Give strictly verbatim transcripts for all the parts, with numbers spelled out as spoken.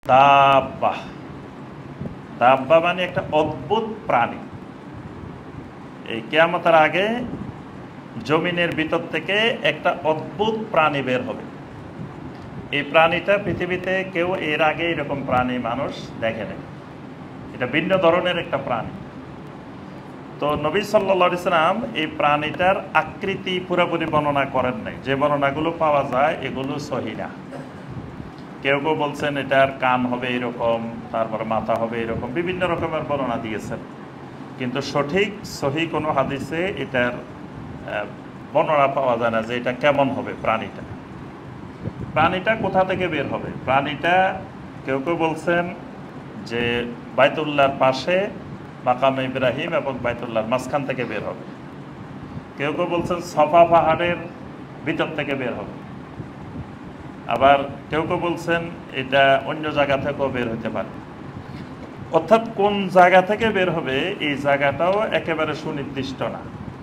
দাব্বা দাব্বা মানে একটা অদ্ভুত প্রাণী। এই কিয়ামতের আগে জমিনের ভিতর থেকে একটা অদ্ভুত প্রাণী বের হবে। এই প্রাণীটা পৃথিবীতে কেউ এর আগে এরকম প্রাণী মানুষ দেখে নেই। এটা ভিন্ন ধরনের একটা প্রাণী। তো নবী সাল্লাল্লাহু আলাইহি সাল্লাম এই প্রাণীটার আকৃতি পুরোপুরি বর্ণনা করেন নাই। যে বর্ণনাগুলো পাওয়া যায় এগুলো সহি না। কেউ কেউ বলছেন এটার কান হবে এরকম, তারপর মাথা হবে এরকম, বিভিন্ন রকমের বর্ণনা দিয়েছেন, কিন্তু সঠিক সহি কোনো হাদিসে এটার বর্ণনা পাওয়া যায় না যে এটা কেমন হবে প্রাণীটা। প্রাণীটা কোথা থেকে বের হবে? প্রাণীটা কেউ কেউ বলছেন যে বাইতুল্লাহর পাশে মাকামে ইব্রাহিম এবং বাইতুল্লাহর মাঝখান থেকে বের হবে। কেউ কেউ বলছেন সফা পাহাড়ের ভিতর থেকে বের হবে। আবার কেউ কেউ বলছেন এটা অন্য জায়গা থেকেও বের হতে পারে। অর্থাৎ কোন জায়গা থেকে বের হবে এই জায়গাটাও একেবারে সুনির্দিষ্ট না।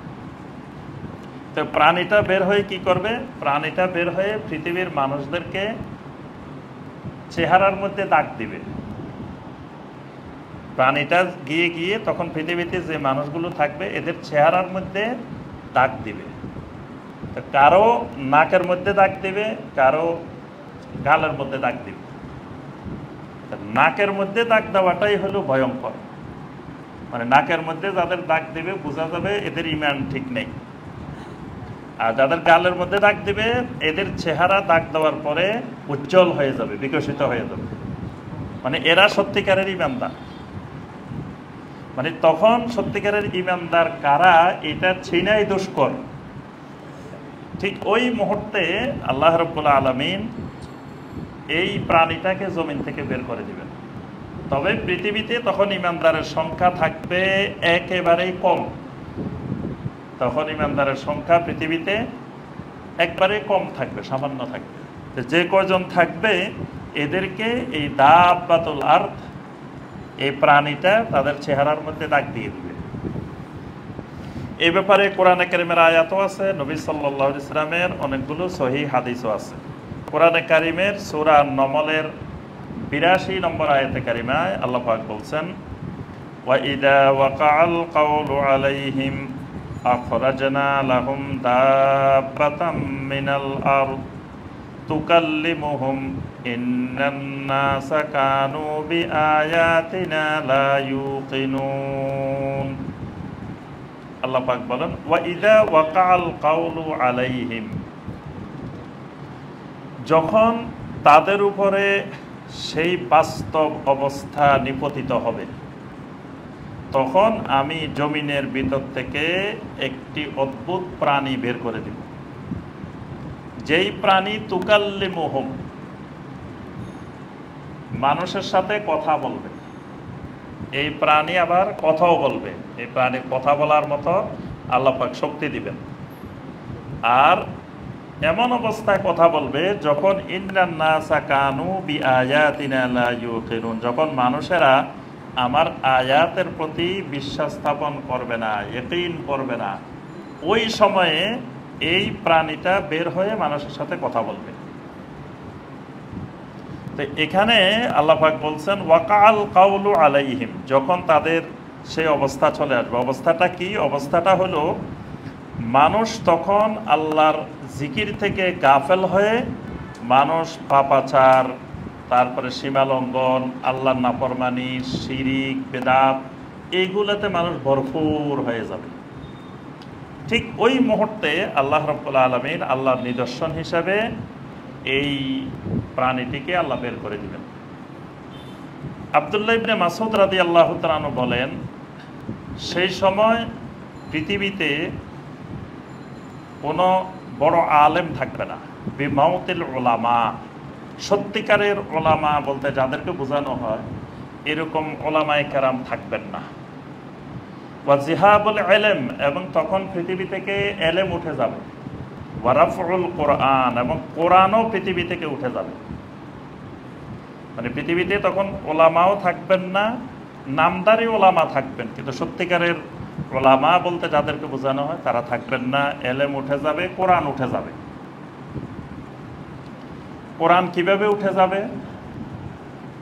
তো প্রাণীটা বের হয়ে কি করবে? প্রাণীটা বের হয়ে পৃথিবীর মানুষদেরকে চেহারার মধ্যে দাগ দিবে। প্রাণীটা গিয়ে গিয়ে তখন পৃথিবীতে যে মানুষগুলো থাকবে এদের চেহারার মধ্যে দাগ দিবে। তো কারো নাকের মধ্যে দাগ দিবে, কারো গালের মধ্যে দাগ দিবে। নাকের মধ্যে দাগ দেওয়াটাই হলো ভয়ঙ্কর। মানে নাকের মধ্যে যাদের দাগ দিবে বোঝা যাবে এদের ইমান ঠিক নেই। আর যাদের গালের মধ্যে দাগ দিবে এদের চেহারা দাগ দেওয়ার পরে উজ্জ্বল হয়ে যাবে, বিকশিত হয়ে যাবে। মানে এরা সত্যিকারের ইমানদার। মানে তখন সত্যিকারের ইমানদার কারা এটা চিনাই দুষ্কর। ঠিক ওই মুহূর্তে আল্লাহ রাব্বুল আলামিন এই প্রাণীটাকে জমিন থেকে বের করে দিবেন। তবে পৃথিবীতে তখন ইমানদারের সংখ্যা থাকবে একেবারেই কম। তখন ইমানদারের সংখ্যা পৃথিবীতে একবারে কম থাকবে, সামান্য থাকবে। যে কয়জন থাকবে এদেরকে এই দাব্বাতুল আরদ, এই প্রাণীটা তাদের চেহারার মধ্যে দাগ দিয়ে দিবে। এই ব্যাপারে কোরআনে কারিমের আয়াতও আছে, নবী সাল্লাল্লাহু আলাইহি ওয়াসাল্লামের অনেকগুলো সহিহ হাদিসও আছে। কোরআনে কারিমের সূরা নমলের বিরাশি নম্বর আয়াতে কারিমায় আল্লাহ পাক বলছেন, ওয়া ইদা ওয়াকাআল কাওলু আলাইহিম আখরাজনা লাহুম দাব্বাতাম মিনাল আরদ তুকাল্লিমুহুম ইন্নান নাসা কানু বিআয়াতিনা লা ইউকিনুন। আল্লাহ পাক বলেন, ওয়া ইদা ওয়াকাআল কাওলু আলাইহিম, যখন তাদের উপরে সেই বাস্তব অবস্থা নিপতিত হবে তখন আমি জমিনের ভিতর থেকে একটি অদ্ভুত প্রাণী বের করে দিব, যেই প্রাণী তুকাল্লিমুহুম, মানুষের সাথে কথা বলবে। এই প্রাণী আবার কথাও বলবে। এই প্রাণীর কথা বলার মতো আল্লাহ পাক শক্তি দিবেন। আর এমন অবস্থায় কথা বলবে যখন ইন্নান নাসা কানু বিআয়াতিনা লা ইউকিনুন, যখন মানুষেরা আমার আয়াতের প্রতি বিশ্বাস স্থাপন করবে না, ইয়াকিন করবে না, ওই সময়ে এই প্রাণীটা বের হয়ে মানুষের সাথে কথা বলবে। তো এখানে আল্লাহ পাক বলছেন ওয়াকাল কাউলু আলাইহিম, যখন তাদের সেই অবস্থা চলে আসবে। অবস্থাটা কি? অবস্থাটা হলো মানুষ তখন আল্লাহর জিকির থেকে গাফেল হয়ে মানুষ পাপাচার, তারপরে সীমালঙ্ঘন, আল্লাহর নাফরমানি, শিরিক, বেদাত, এইগুলোতে মানুষ ভরপুর হয়ে যাবে। ঠিক ওই মুহূর্তে আল্লাহ রাব্বুল আলামিন আল্লাহর নিদর্শন হিসাবে এই প্রাণীটিকে আল্লাহ বের করে দিবেন। আব্দুল্লাহ ইবনে মাসউদ রাদিয়াল্লাহু তাআলা আনহু বলেন, সেই সময় পৃথিবীতে কোনো বড় আলেম থাকবে না। বিমাউতিল উলামা, সত্যিকারের ওলামা বলতে যাদেরকে বোঝানো হয় এরকম ওলামায়ে কেরাম থাকবেন না। ওয়া জিহাবুল ইলম, এবং তখন পৃথিবী থেকে এলেম উঠে যাবে। ওয়া রাফউল কোরআন, এবং কোরআনও পৃথিবী থেকে উঠে যাবে। মানে পৃথিবীতে তখন ওলামাও থাকবেন না, নামদারি ওলামা থাকবেন, কিন্তু সত্যিকারের ওলামা বলতে যাদেরকে বোঝানো হয় তারা থাকবেন না। এলেম উঠে যাবে, কোরআন উঠে যাবে। কোরআন কিভাবে উঠে যাবে?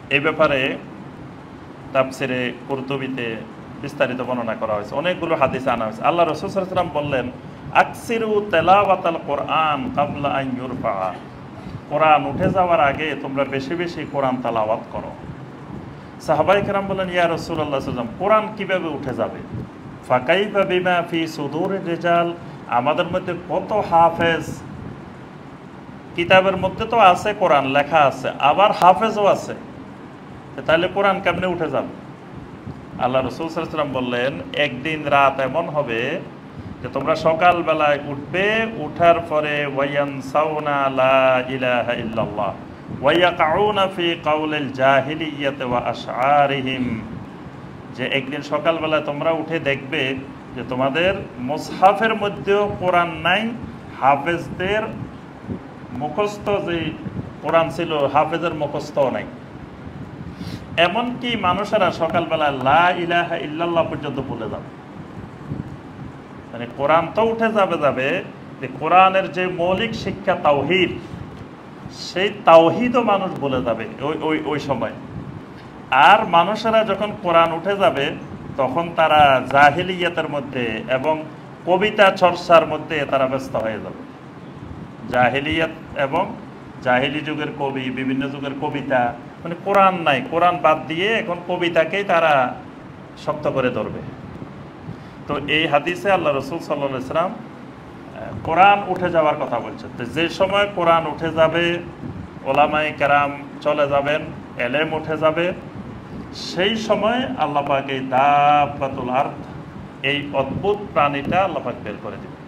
এই ব্যাপারে তাফসিরে কুরতুবিতে বিস্তারিত বর্ণনা করা হয়েছে, অনেকগুলো হাদিস আনা হয়েছে। আল্লাহ রাসূল সাল্লাল্লাহু আলাইহি ওয়াসাল্লাম বললেন, আকসিরু তেলাওয়াতাল কোরআন ক্বাবলা আন ইউরফা, কোরআন উঠে যাওয়ার আগে তোমরা বেশি বেশি কোরআন তেলাওয়াত করো। সাহাবায়ে কেরাম বললেন, ইয়া রাসূলুল্লাহ সাল্লাল্লাহু আলাইহি ওয়াসাল্লাম, কোরআন কিভাবে উঠে যাবে? ফাকাইফা বিমা ফি সুদুরির রিজাল, আমাদের মধ্যে কত হাফেজ, কিতাবের মধ্যে তো আছে কোরআন লেখা আছে, আবার হাফেজও আছে, তাহলে কোরআন কেমনে উঠে যাবে? আল্লাহ রাসূল সাল্লাল্লাহু আলাইহি ওয়াসাল্লাম বললেন, একদিন রাত এমন হবে যে তোমরা সকালবেলায় উঠবে, উঠার পরে ওয়ায়ানসাউনা লা ইলাহা ইল্লাল্লাহ ওয়ায়াকাউনা ফি কাউলিল জাহিলিয়াতি ওয়া আশআরিহিম, যে একদিন সকালবেলায় তোমরা উঠে দেখবে যে তোমাদের মুসহাফের মধ্যেও কোরআন নাই, হাফেজদের মুখস্থ যে কোরআন ছিল হাফেজের মুখস্থও নাই। এমনকি মানুষেরা সকালবেলা লা ইলাহা ইল্লাল্লাহ পর্যন্ত ভুলে যাবে। মানে কোরআন তো উঠে যাবে যাবে যে কোরআনের যে মৌলিক শিক্ষা তাওহীদ, সেই তাওহীদও মানুষ ভুলে যাবে ওই ওই ওই সময়। আর মানুষেরা যখন কোরআন উঠে যাবে তখন তারা জাহিলিয়াতের মধ্যে এবং কবিতা চর্চার মধ্যে তারা ব্যস্ত হয়ে যাবে। জাহিলিয়াত এবং জাহিলি যুগের কবি, বিভিন্ন যুগের কবিতা, মানে কোরআন নাই, কোরআন বাদ দিয়ে এখন কবিতাকেই তারা শক্ত করে ধরবে। তো এই হাদিসে আল্লাহ রাসূল সাল্লাল্লাহু আলাইহি ওয়াসাল্লাম কোরআন উঠে যাওয়ার কথা বলছেন। তো যে সময় কোরআন উঠে যাবে, ওলামায়ে কেরাম চলে যাবেন, এলেম উঠে যাবে, সেই সময় আল্লাহ পাক এই দাব্বাতুল আরদ, এই অদ্ভুত প্রাণীটা আল্লাহ পাক বের করে দিবেন।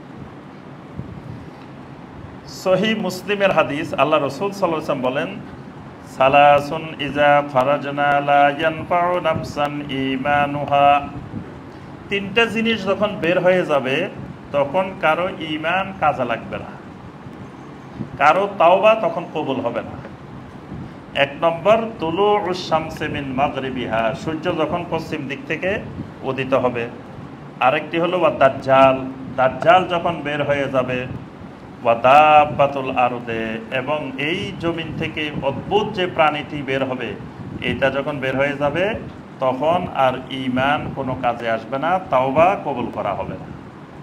সহিহ মুসলিমের হাদিস, আল্লাহ রাসূল সাল্লাল্লাহু আলাইহি ওয়াসাল্লাম বলেন, সালাসুন ইজা খারাজনা লা ইয়ানফাউ নাফসান ঈমানুহা, তিনটা জিনিস যখন বের হয়ে যাবে তখন কারো ঈমান কাজে লাগবে না, কারো তাওবা তখন কবুল হবে না। এক নম্বর, তুলুউশ শামসি মিন মাগরিবিহা, সূর্য যখন পশ্চিম দিক থেকে উদিত হবে। আরেকটি হলো ওয়া দাজ্জাল, দাজ্জাল যখন বের হয়ে যাবে। ওয়া দাব্বাতুল আরদে, এবং এই জমিন থেকে অদ্ভুত যে প্রাণীটি বের হবে এটা যখন বের হয়ে যাবে তখন আর ঈমান কোনো কাজে আসবে না, তাওবা কবুল করা হবে না।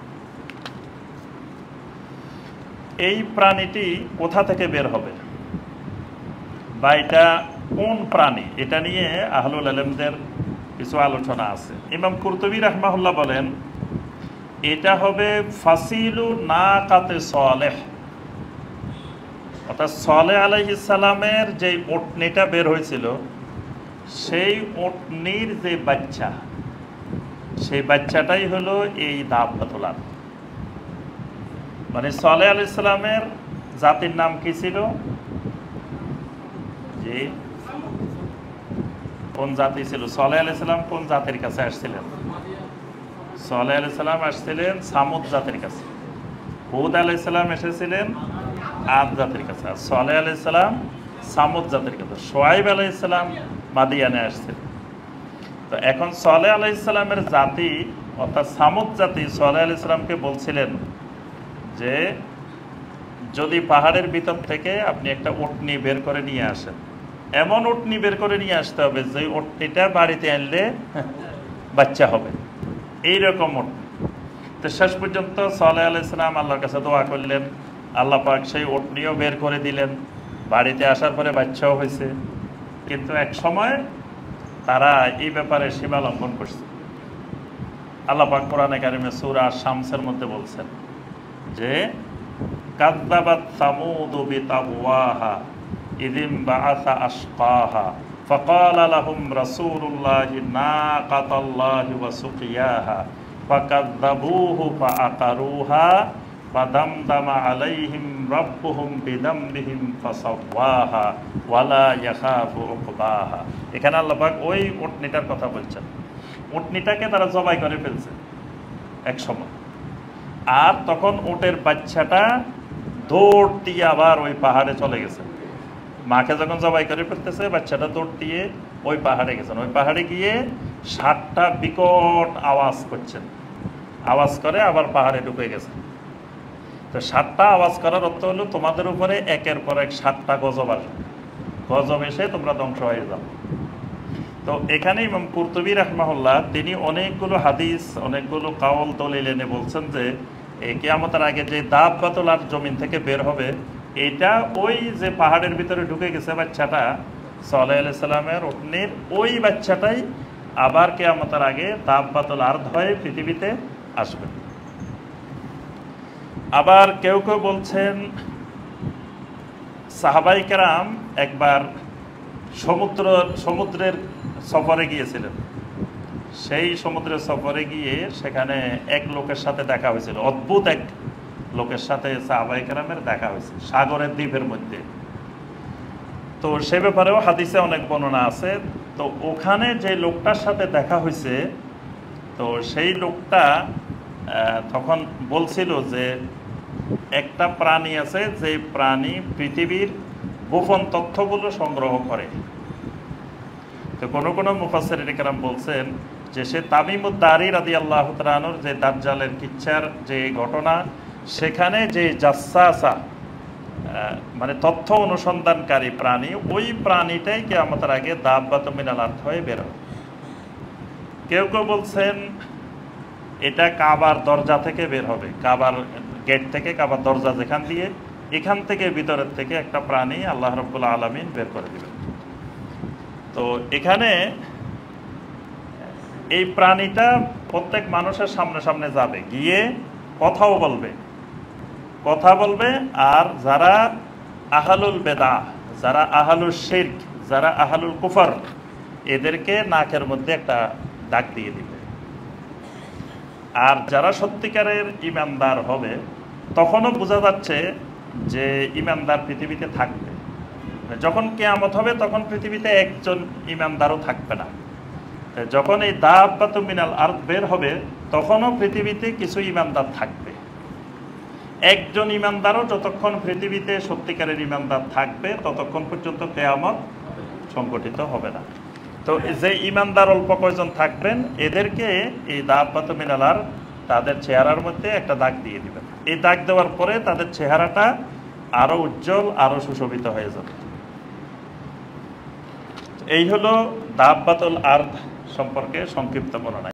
এই প্রাণীটি কোথা থেকে বের হবে বা এটা কোন প্রাণী, এটা নিয়ে আহলুল ইলমদের কিছু আলোচনা আছে। ইমাম কুরতুবী রাহমাহুল্লাহ বলেন, এটা হবে ফাসিলু নাকাতে সালেহ, অর্থাৎ সালেহ আলাইহিস সালামের যে উটনিটা বের হয়েছিল সেই উটনির যে বাচ্চা, সেই বাচ্চাটাই হলো এই দাব্বাতুল আরদ। মানে সালেহ আলাইহিস সালামের জাতির নাম কি ছিল? যে কোন জাতি ছিল? সালেহ আলাইহিস সালাম কোন জাতির কাছে আসছিলেন? সালেহ আলাইহিস সালাম আসছিলেন সামুদ জাতির কাছে। হুদ আলাইহিস সালাম এসেছিলেন আদ জাতির কাছে, আর সালেহ আলাইহিস সালাম সামুদ জাতির কাছে। শুআয়ব আলাইহিস সালাম মাদিয়ানে আসছিলেন। তো এখন সালেহ আলাইহিস সালামের জাতি অর্থাৎ সামুদ জাতি সালেহ আলাইহিস সালামকে বলছিলেন যে যদি পাহাড়ের ভিতর থেকে আপনি একটা উটনি বের করে নিয়ে আসেন, এমন উটনি বের করে নিয়ে আসতে হবে যে উটনিটা বাড়িতে আনলে বাচ্চা হবে, এইরকম উটনি। তো শেষ পর্যন্ত সালেহ আলাইহিস সালাম আল্লাহর কাছে দোয়া করলেন, আল্লাহ পাক সেই উটনিও বের করে দিলেন, বাড়িতে আসার পরে বাচ্চাও হয়েছে। কিন্তু এক সময় তারা এই ব্যাপারে সীমা লঙ্ঘন করছে। আল্লাহ পাক কোরআনে কারিমে সূরা শামসের মধ্যে বলছেন যে কাযযাবাত সামুদু বিতাগওয়াহা ইযিম বাআসা আশকাহা ফাকালা লাহুম রাসূলুল্লাহি নাকাতাল্লাহি ওয়া সুকিয়াহা ফাকাযযাবুহু ফাআকারুহা ফাদামদামা আলাইহিম রাব্বুহুম বিদামবিহিম ফাসাওয়াহা ওয়ালা ইয়াখাফু উকবাহা। এখানে আল্লাহ পাক ওই উটনিটার কথা বলছেন। উটনিটাকে তারা জবাই করে ফেলছে এক সময়, আর তখন উটের বাচ্চাটা দৌড় দিয়ে আবার ওই পাহাড়ে চলে গেছে। মাকে যখন জবাই করে ফেলতেছে, বাচ্চাটা দৌড় দিয়ে ওই পাহাড়ে গেছেন। ওই পাহাড়ে গিয়ে সাতটা বিকট আওয়াজ করছেন, আওয়াজ করে আবার পাহাড়ে ঢুকে গেছে। তো সাতটা আওয়াজ করার অর্থ হলো তোমাদের উপরে একের পর এক সাতটা গজব আসবে, গজব এসে তোমরা ধ্বংস হয়ে যাও। তো এখানে ইমাম কুরতুবী রাহমাহুল্লাহ তিনি অনেকগুলো হাদিস, অনেকগুলো কাওল দলিল এনে বলছেন যে এই কিয়ামতের আগে যে দাব্বাতুল আরদ জমিন থেকে বের হবে, এটা ওই যে পাহাড়ের ভিতরে ঢুকে গেছে বাচ্চাটা সালেহ আলাইহিস সালামের উটনির, ওই বাচ্চাটাই আবার কিয়ামতের আগে দাব্বাতুল আরদ হয়ে পৃথিবীতে আসবে। আবার কেউ কেউ বলছেন সাহাবায়ে কেরাম একবার সমুদ্র সমুদ্রের সফরে গিয়েছিলেন। সেই সমুদ্রের সফরে গিয়ে সেখানে এক লোকের সাথে দেখা হয়েছিল, অদ্ভুত এক লোকের সাথে সাহাবায়ে কেরামের দেখা হয়েছে সাগরের দ্বীপের মধ্যে। তো সে ব্যাপারেও হাদিসে অনেক বর্ণনা আছে। তো ওখানে যে লোকটার সাথে দেখা হয়েছে, তো সেই লোকটা তখন বলছিল যে একটা প্রাণী আছে যে প্রাণী পৃথিবীর গোপন তথ্যগুলো সংগ্রহ করে। তো কোনো কোনো মুফাসসিরিন কেরাম বলছেন যে সে তামিমুদ-দারি রাদিয়াল্লাহু তাআলা আনহুর যে দাজ্জালের কিচ্ছার যে ঘটনা, সেখানে যে জাসসাসা মানে তথ্য অনুসন্ধানকারী প্রাণী, ওই প্রাণীটাই কিয়ামতের আগে দাব্বাতুম মিনাল আরদ হয়ে বের হবে। কেউ কেউ বলছেন এটা কাবার দরজা থেকে বের হবে, কাবার গেট থেকে, কাবার দরজা যেখান দিয়ে, এখান থেকে ভিতরের থেকে একটা প্রাণী আল্লাহ রাব্বুল আলামিন বের করে দিবেন। তো এখানে এই প্রাণীটা প্রত্যেক মানুষের সামনে সামনে যাবে, গিয়ে কথাও বলবে, কথা বলবে। আর যারা আহলুল বেদাহ, যারা আহলুল শিরক, যারা আহলুল কুফর, এদেরকে নাকের মধ্যে একটা দাগ দিয়ে দিবে। আর যারা সত্যিকারের ইমানদার হবে, তখনও বোঝা যাচ্ছে যে ইমানদার পৃথিবীতে থাকবে। যখন কিয়ামত হবে তখন পৃথিবীতে একজন ইমানদারও থাকবে না। যখন এই দাব্বাতুম মিনাল আরদ বের হবে, তখনও পৃথিবীতে কিছু ইমানদার থাকবে। একজন ইমানদারও যতক্ষণ পৃথিবীতে সত্যিকারের ইমানদার থাকবে, ততক্ষণ পর্যন্ত কিয়ামত সংগঠিত হবে না। তো যে ইমানদার অল্প কয়জন থাকবেন, এদেরকে এই দাব্বাতুম মিনাল আরদ তাদের চেহারার মধ্যে একটা দাগ দিয়ে দিবেন। এই দাগ দেওয়ার পরে তাদের চেহারাটা আরো উজ্জ্বল, আরো সুশোভিত হয়ে যাবে। এই হলো দাব্বাতুল আরদ সম্পর্কে সংক্ষিপ্ত বর্ণনা।